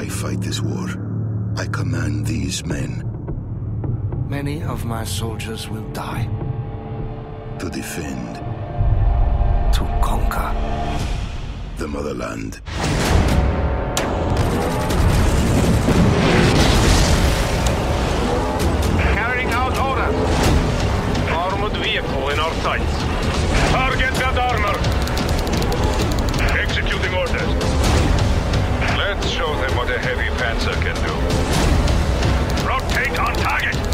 I fight this war. I command these men. Many of my soldiers will die. To defend. To conquer. The motherland. Carrying out orders. Armored vehicle in our sights. Target that armor. Executing orders. Let's show them what a heavy panzer can do. Rotate on target.